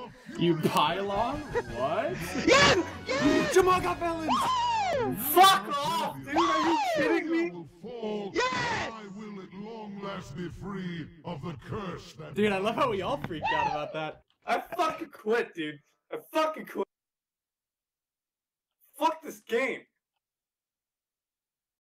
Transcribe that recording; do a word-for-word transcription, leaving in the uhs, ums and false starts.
You pylon? What? Yes! Yes! Jaamaw got Velen! Fuck off, dude! Are you kidding me? Yes! I will at long last be free of the curse that. Dude, I love how we all freaked out about that. I fucking quit, dude. I fucking quit. Fuck this game.